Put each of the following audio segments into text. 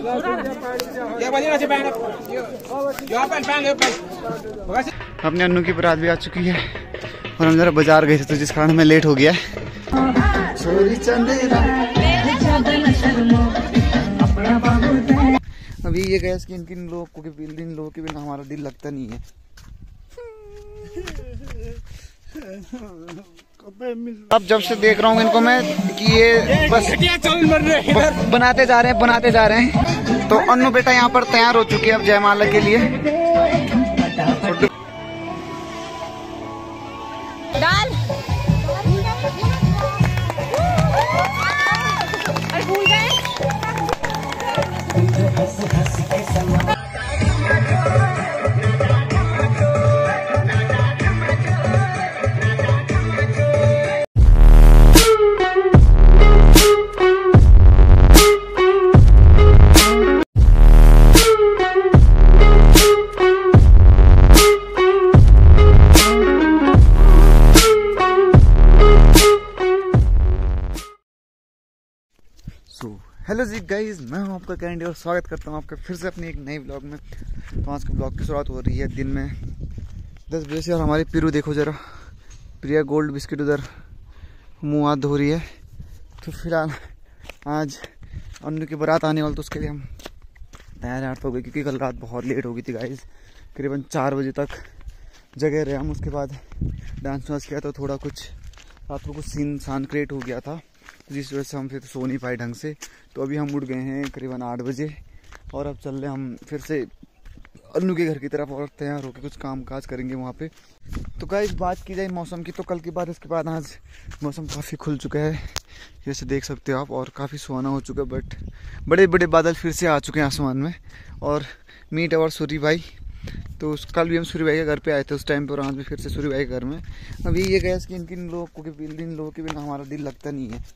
अपने अन्नू की बारात भी आ चुकी है और हम जरा बाजार गए थे तो जिस कारण मैं लेट हो गया। अभी ये गैस कि इन लोगों के बिना हमारा दिल लगता नहीं है। अब जब से देख रहा हूँ इनको मैं कि ये बस बनाते जा रहे हैं। तो अन्नू बेटा यहाँ पर तैयार हो चुके हैं अब जयमाला के लिए। दाल भूल गए। हेलो जी गाइस, मैं हूं आपका कैंडी और स्वागत करता हूं आपका फिर से अपनी एक नई ब्लॉग में। तो आज के ब्लॉग की शुरुआत हो रही है दिन में 10 बजे से और हमारी पिरू देखो जरा, प्रिया गोल्ड बिस्किट उधर मुँह हाथ धो रही है। तो फिलहाल आज अन्नू की बारात आने वाली तो उसके लिए हम तैयार हो गए क्योंकि कल रात बहुत लेट हो गई थी गाइस। करीबन 4 बजे तक जगह रहे हम। उसके बाद डांस वांस किया तो थोड़ा कुछ रात को कुछ सीन शान क्रिएट हो गया था जिस वजह से हम फिर सो नहीं पाए ढंग से। तो अभी हम उठ गए हैं करीबन 8 बजे और अब चल रहे हम फिर से अन्नू के घर की तरफ और तैयार होकर कुछ काम काज करेंगे वहाँ पे। तो गाइस बात की जाए मौसम की तो कल के बाद इसके बाद आज मौसम काफ़ी खुल चुका है जैसे देख सकते हो आप, और काफ़ी सुहाना हो चुका है। बट बड़े बड़े बादल फिर से आ चुके हैं आसमान में। और मीट और सूरी भाई, तो कल भी हम सूरी भाई के घर पे आए थे उस टाइम पर, और आज भी फिर से सूरी भाई के घर में। अभी ये गैस कि इन लोगों के बिना हमारा दिल लगता नहीं है।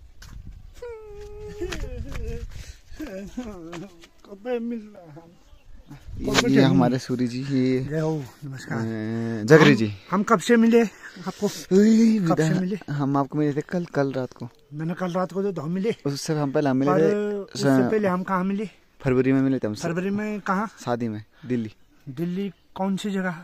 ये हमारे सूरी जी, ये नमस्कार जगरी जी। हम कब से मिले आपको? कब से मिले? हम आपको मिले थे कल रात को। मैंने कल रात को तो हम मिले। उससे हम पहले मिले थे। उससे पहले हम कहाँ मिले? फरवरी में मिले थे हम। फरवरी में कहाँ? शादी में दिल्ली। दिल्ली कौन सी जगह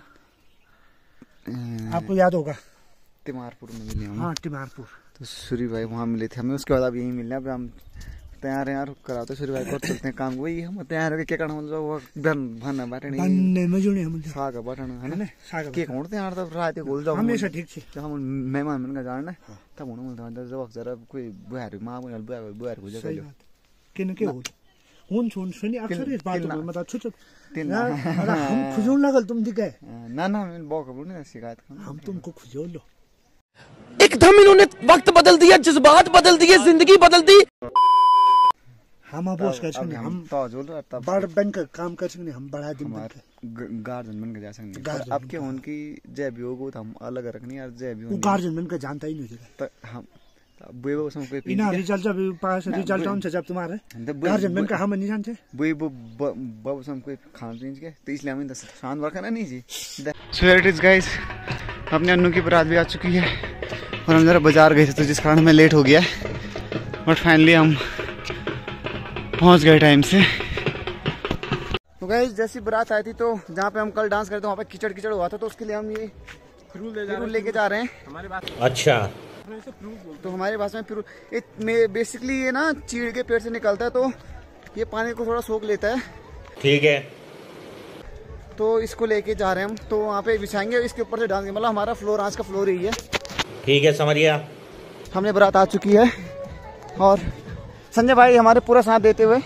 आपको याद होगा? तिमारपुर में मिले हम। हाँ टिमारपुर। तो सूरी भाई वहाँ मिले थे हमें। उसके बाद अब यहीं मिलने। अब हम तैयार हैं यार, कराते सूरी भाई को चलते हैं काम। वही हम तैयार है क्या करना मतलब वो भन बाटने हम साग बाटना है ना साग के कोणते यार तब रात को जाओ हमेशा ठीक छे। जब हम मेहमान मन का जाना तब हुन मतलब जब जरा कोई बुहार मां बन बुहार को जगह किन के हो हुन सुन अक्सर इस बात में मतलब छुछ हम खुजून लगल तुम दिखे ना मैं बॉक नहीं शिकायत हम तुमको खुजो लो। एकदम इन्होंने वक्त बदल दिया, जज्बात बदल दिए, जिंदगी बदल दी। हम अपोज कर सकते हम तो जो तब बड़ बन कर काम कर सकते हम बड़ा दिन गार्जियन बन के जा सकते। अब के उनकी जय भी होगो हम अलग रखनी यार जय भी गार्जियन बन के जानता ही नहीं है। हम बुए सम कोई इना रिजल्ट जब पास रिजल्ट आउन से जब तुम्हारे गार्जियन बन के हम नहीं जानते बुए बाबू सम कोई खान पीन के तो इसलिए हम शान रखना नहीं जी। सो इट इज गाइस, अपने अन्नू की बारात भी आ चुकी है और हम जरा बाजार गए थे तो जिस कारण मैं लेट हो गया। बट फाइनली हम पहुंच गए टाइम से। तो गाइस जैसी बारात आई थी तो जहाँ पे हम कल डांस करते वहाँ पे कीचड़ हुआ था, तो उसके लिए हम ये फिरूल लेके जा रहे हैं हमारे पास। अच्छा, तो हमारे पास में बेसिकली ये ना चीड़ के पेड़ से निकलता है, तो ये पानी को थोड़ा सोख लेता है। ठीक है, तो इसको लेके जा रहे हैं हम। तो वहाँ पे बिछाएंगे, इसके ऊपर से डांस, मतलब हमारा फ्लोर आज का फ्लोर यही है। ठीक है समझ गया। हमने बारात आ चुकी है और संजय भाई हमारे पूरा साथ देते हुए।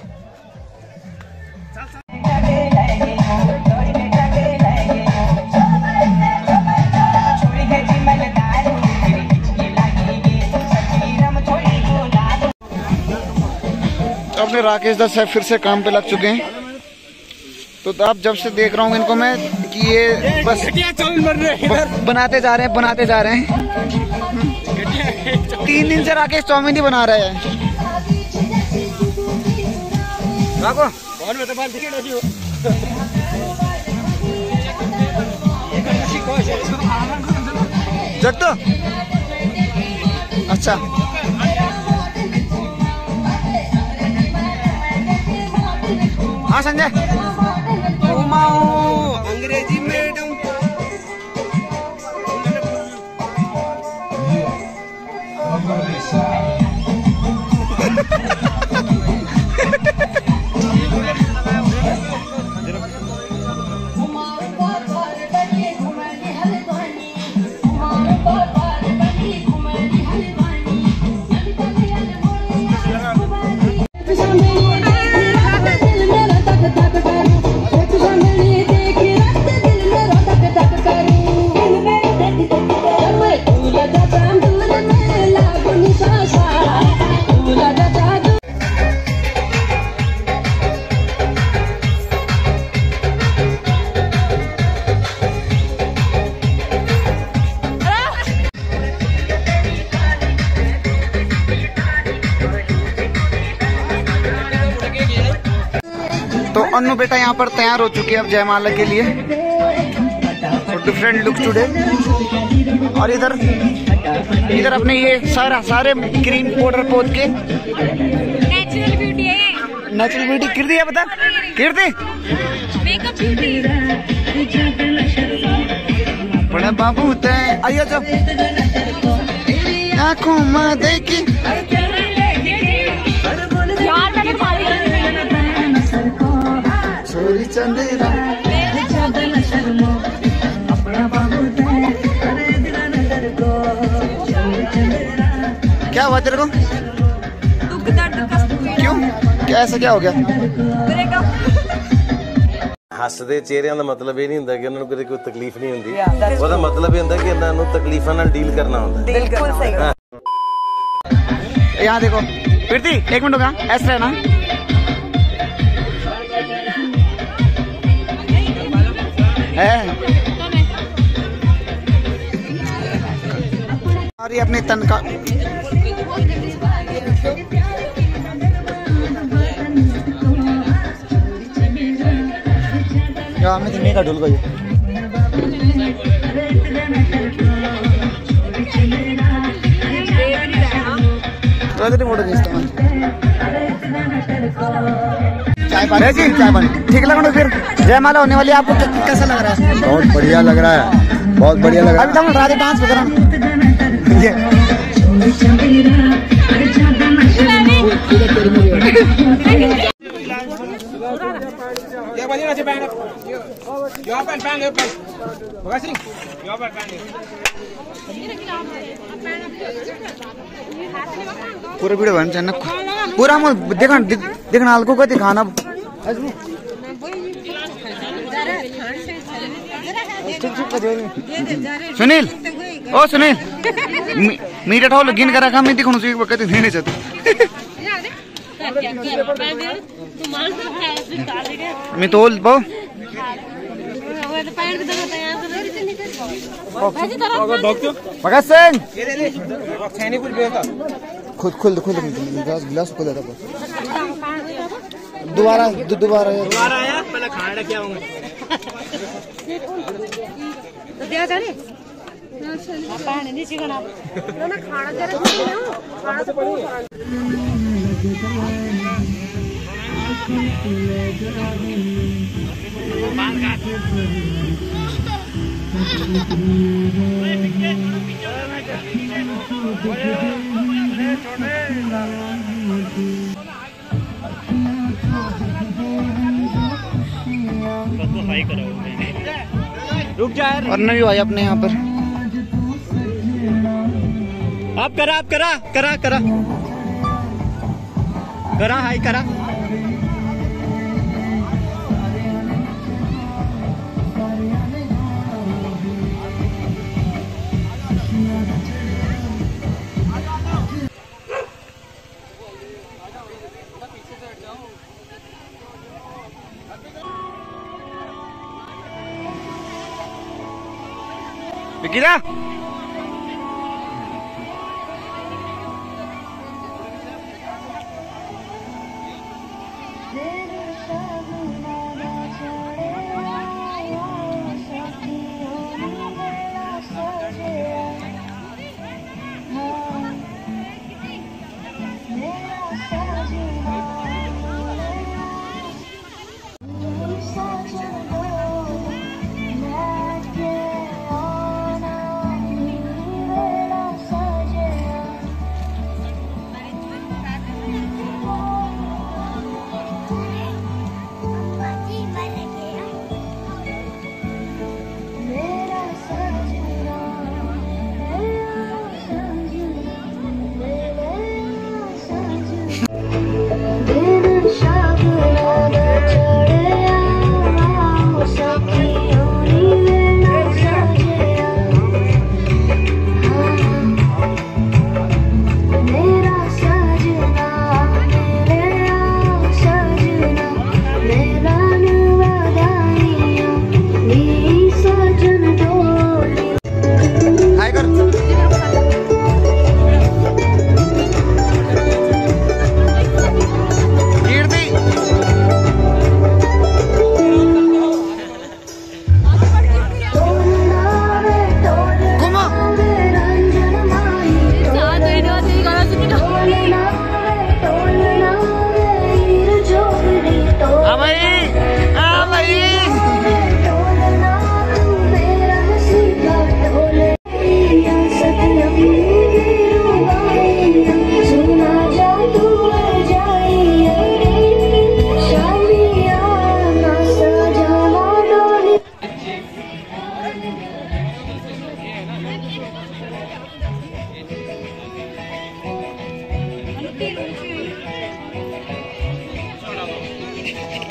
अपने राकेश दत्त साहब फिर से काम पे लग चुके हैं। तो अब जब से देख रहा हूँ इनको मैं कि ये बस बनाते जा रहे हैं। 3 दिन से राकेश चाउमीन ही बना रहे हैं। जग तो अच्छा हाँ संजय अंग्रेजी मैडम तो अन्नू बेटा यहाँ पर तैयार हो चुके हैं अब जयमाला के लिए। Different look today. और इधर अपने ये सारे क्रीम पाउडर पोत के नेचुरल ब्यूटी है। नेचुरल ब्यूटी कीर्ति है, बता कीर्ति मेकअप ब्यूटी। बड़ा बाबू तय आइए जब आँखों में देखी यार मैंने छोरी चंदेरा क्या हुआ तेरे को? दुख दर्द कष्ट क्यों? क्या ऐसा क्या हो गया? ਹੱਸਦੇ ਚਿਹਰਿਆਂ ਦਾ ਮਤਲਬ ਇਹ ਨਹੀਂ ਹੁੰਦਾ ਕਿ ਉਹਨਾਂ ਨੂੰ ਕਦੇ ਕੋਈ ਤਕਲੀਫ ਨਹੀਂ ਹੁੰਦੀ। ਉਹਦਾ ਮਤਲਬ ਇਹ ਹੁੰਦਾ ਕਿ ਇਹਨਾਂ ਨੂੰ ਤਕਲੀਫਾਂ ਨਾਲ ਡੀਲ करना ਹੁੰਦਾ। बिल्कुल सही। यहाँ देखो कीर्ति एक मिनट होगा ऐसा है ना। है और ये अपने तन का हमें तो मेगा ढुल गई। चाय पानी ठीक लगा। फिर जयमाला होने वाली आपको कैसा लग रहा है? बहुत बढ़िया लग रहा है, बहुत बढ़िया लग रहा है। अभी तो हम राधे डांस वगैरह पूरा वीडियो बन चाहिए पूरा देखना हल्को को दिखाना। सुनील ओ सुनील मीठा ठाव गिन कर रखा मैं दिखाऊं सुई वक्त देने चाहते मैं तो बहु भगत सिंह खुद गिलास खुद दोबारा आया पहले खाना क्या होंगे रुक जा और नवी भाई अपने यहाँ पर आप करा हाई करा। विकीदा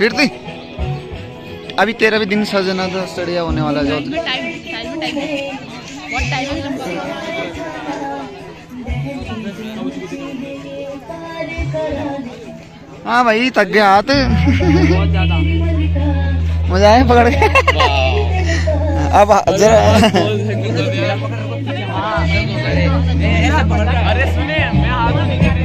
फिर थी अभी तेरा भी दिन सजना था स्टडिया होने वाला जो हाँ भाई थक गया हाथ बहुत ज्यादा मजा आया पकड़ के अब जरा अरे सुने मैं हाथ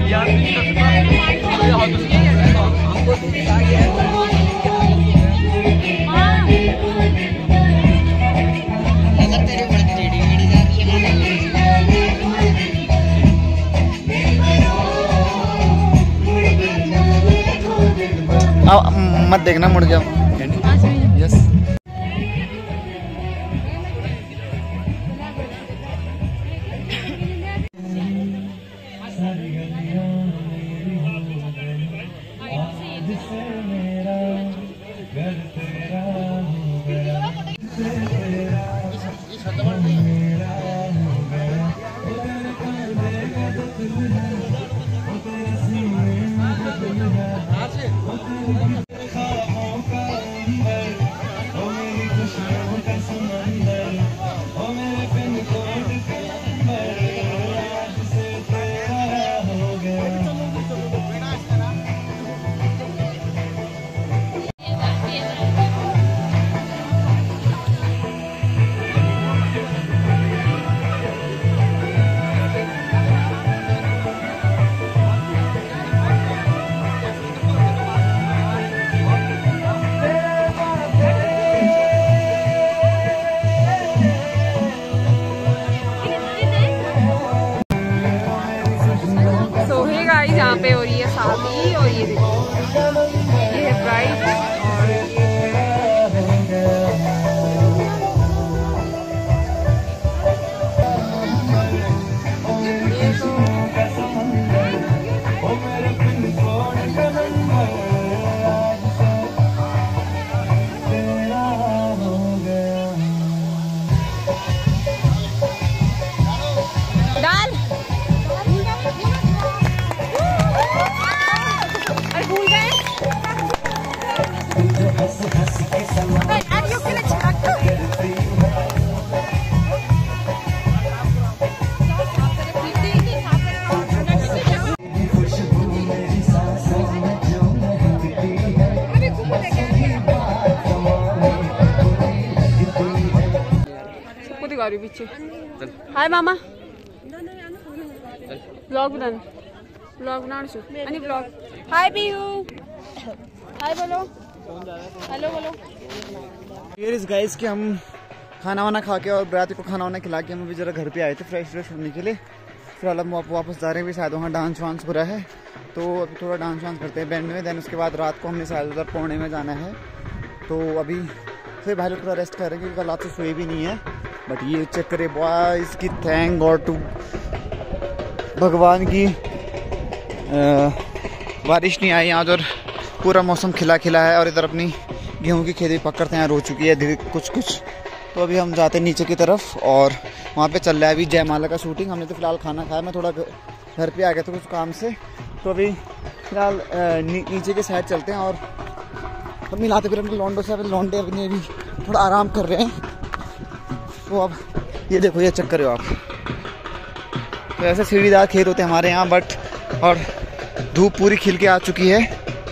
मत देखना मुड़ जाओ। यस यहाँ पे हो रही है शादी और ये है ब्राइड और ये तो दाल पीछे। हाय मामा ब्लॉग बना ब्लॉग। हाय पीहू हाय बोलो हेलो बोलो। ये इस गाइस कि हम खाना वाना खा के और बराती को खाना वाना खिला के हम अभी जरा घर पे आए थे फ्रेश होने के लिए। फिलहाल हम वापस जा रहे हैं भी शायद वहाँ डांस वांस हो रहा है तो अभी थोड़ा डांस वांस करते हैं बैंड में। देन उसके बाद रात को हमने शायद उधर पुणे में जाना है तो अभी फिर भाई लोग थोड़ा रेस्ट कर रहे हैं क्योंकि कल रात से सोए भी नहीं है। बट ये चेक करे बॉयज की थैंक गॉड टू भगवान की बारिश नहीं आई यहाँ और पूरा मौसम खिला खिला है। और इधर अपनी गेहूं की खेती पकड़ तैयार हो चुकी है धीरे कुछ तो अभी हम जाते हैं नीचे की तरफ और वहाँ पे चल रहा है अभी जयमाला का शूटिंग। हमने तो फिलहाल खाना खाया, मैं थोड़ा घर पे आ गया था कुछ काम से तो अभी फिलहाल नीचे के साइड चलते हैं और मिलाते फिर अपने लॉन्डो से लॉन्डे अपने भी थोड़ा आराम कर रहे हैं। तो अब ये देखो ये चेक करो आप, तो ऐसे सीढ़ीदार खेत होते हैं हमारे यहाँ बट और धूप पूरी खिल के आ चुकी है।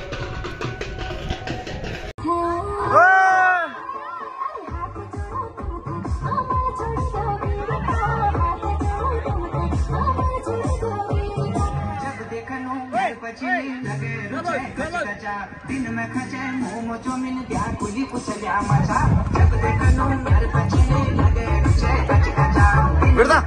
दिन में खचे मोमो चौमिन दिया कुली कुछ लिया मचा जब देखनो मेरे बच्चे लगे रुचे कच कचा बिरदा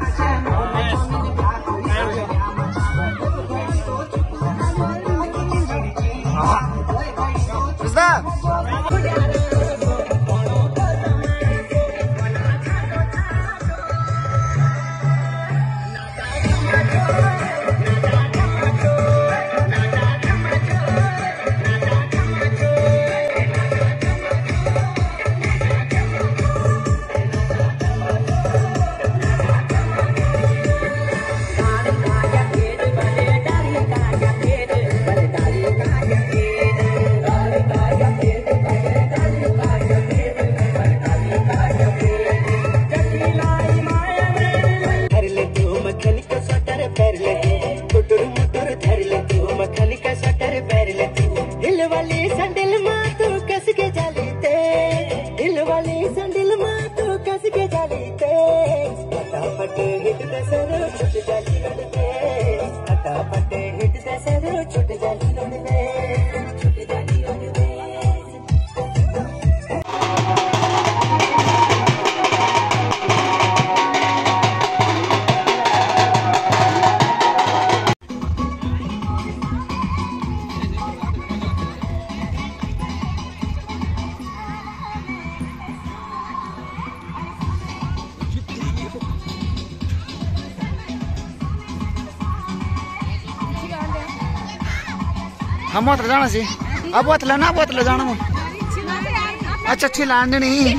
हम बहुत जाना सी अब बहुत जाना मैं अच्छा अच्छी लान नहीं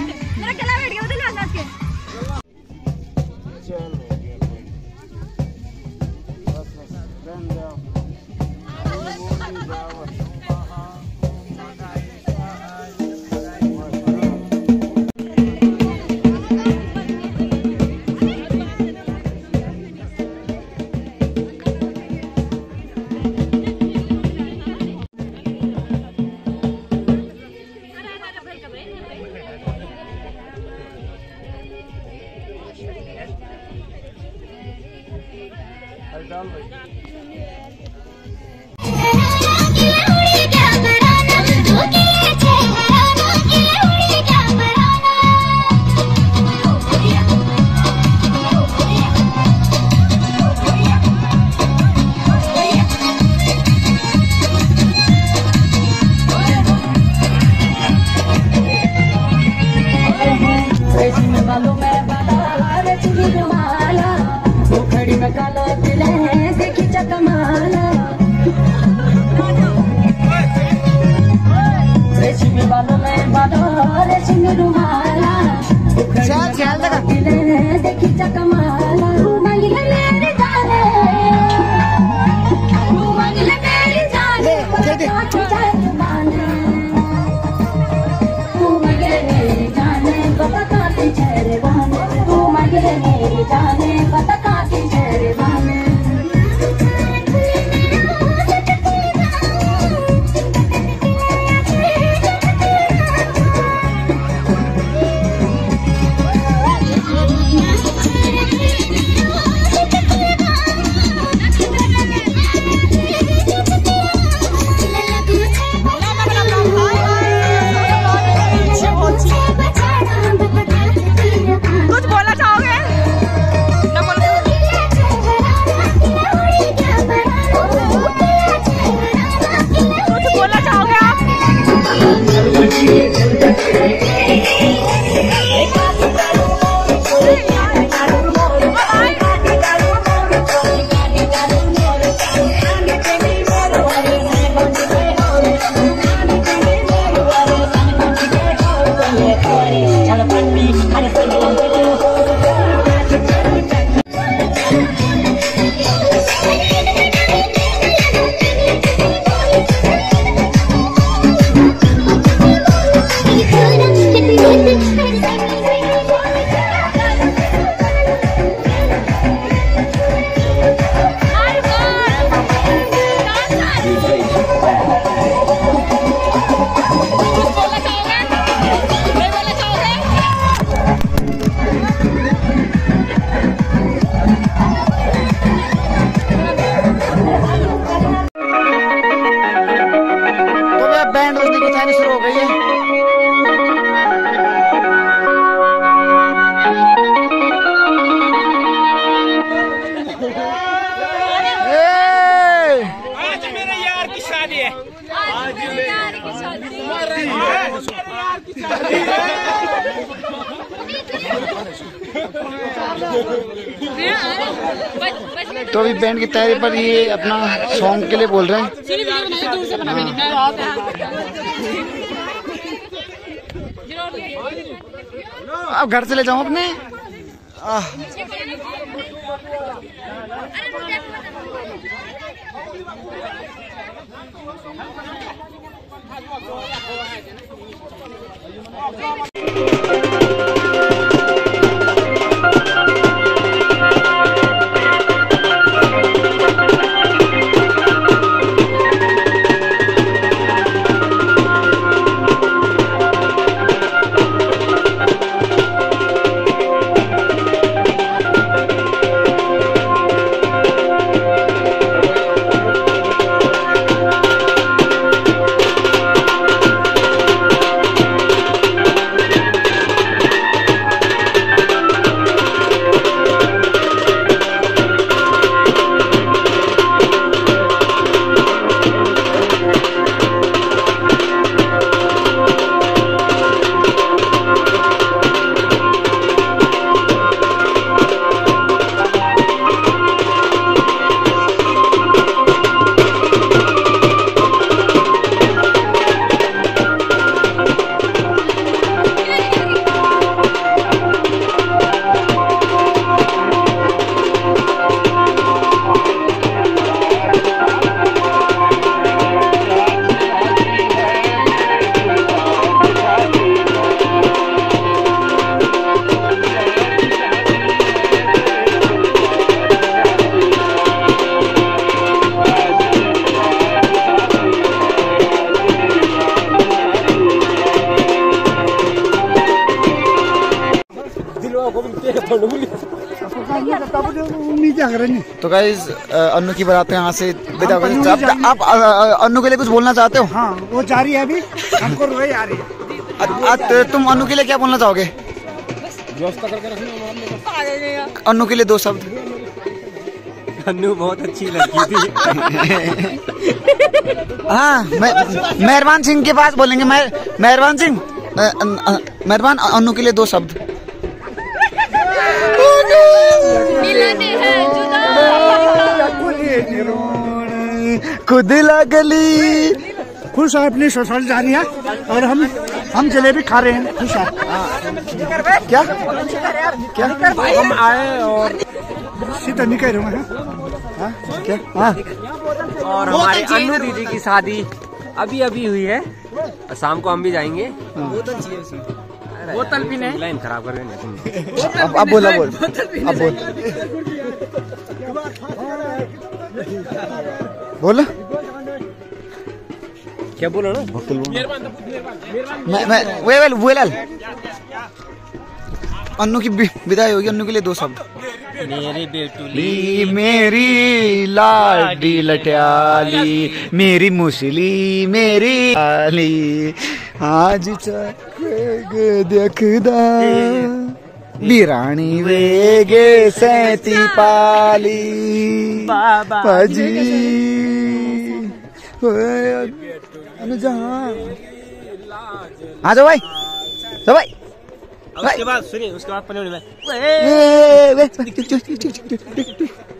शुरू हो गई है। आज मेरे यार की शादी है। आज मेरे यार की शादी तो अभी बैंड की तैयारी पर ये अपना सॉन्ग के लिए बोल रहे हैं। अब घर चले जाऊं अपने। तो गाइस अन्नू की बारात यहाँ से विदा हो गई। आप अन्नू के लिए कुछ बोलना चाहते हो? हाँ, वो जा रही है अभी, हमको रोए आ रही है। तुम अन्नू के लिए क्या बोलना चाहोगे? अन्नू के लिए 2 शब्द। अन्नू बहुत अच्छी लड़की थी। हाँ, मेहरबान सिंह के पास बोलेंगे। मेहरबान सिंह, मेहरबान अन्नू के लिए 2 शब्द। खुद लगली खुश है, अपनी ससुराल जा रही है और हम जलेबी खा रहे हैं, खुश है। क्या क्या हम आए और सीता निकल रहे हैं। क्या? हाँ, और हमारे अन्नू दीदी की शादी अभी अभी हुई है, शाम को हम भी जाएंगे। बोतल भी नहीं, लाइन खराब कर देंगे। अब बोल अब बोल। बोल क्या बोलो ना? मैं अन्नू की विदाई होगी। अन्नू के लिए 2 शब्द। मेरी बेटुली, मेरी लाडी लट्याली, मेरी मुसली, मेरी आली, आज देखदा बिरानी वेगे सैती पाली पाजी। हाँ, जाओ भाई, जाओ भाई। उसके बाद सुनिए, उसके बाद पनीर में